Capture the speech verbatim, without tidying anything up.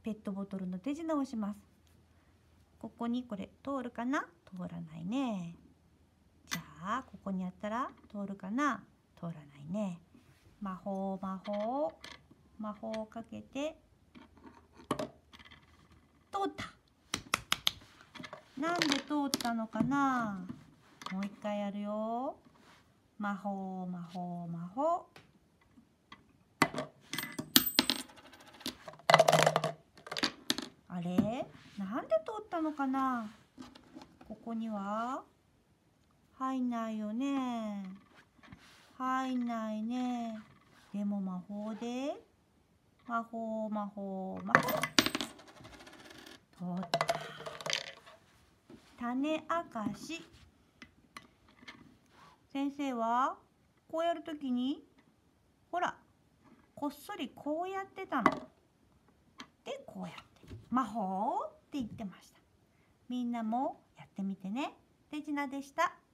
ペットボトルの手品をします。ここにこれ通るかな？通らないね。じゃあここにやったら通るかな？通らないね。魔法魔法魔法をかけて通った。なんで通ったのかな？もう一回やるよ。魔法魔法魔法。あれ？なんで通ったのかな？ここには入んないよね。入んないね。でも魔法で魔法魔法魔法。通った。種明かし。先生はこうやるときにほらこっそりこうやってたの。でこうやって魔法って言ってました。みんなもやってみてね。手品でした。